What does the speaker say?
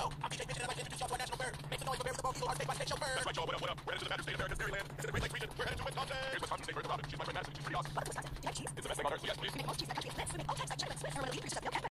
Yo, I'm DJ Bitch and I'd like to introduce y'all to our national bird. Make some noise for bears the ball, our state by state show bird. That's right, y'all. What up? We're headed to the Badger State of America's Dairyland. It's in the Great Lakes region. We're headed to Wisconsin. Here's Wisconsin State Bird about it. She's my friend Madison. She's pretty awesome.